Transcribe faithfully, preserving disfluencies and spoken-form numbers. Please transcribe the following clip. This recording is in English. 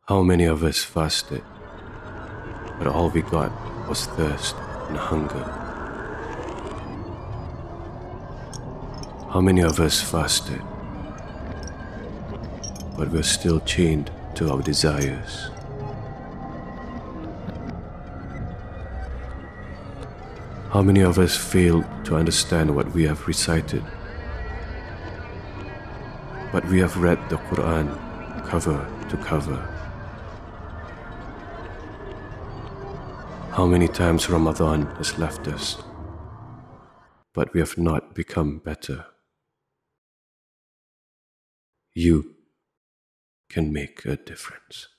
How many of us fasted, but all we got was thirst and hunger? How many of us fasted, but we're still chained to our desires? How many of us failed to understand what we have recited, but we have read the Qur'an cover to cover? How many times Ramadan has left us, but we have not become better? You can make a difference.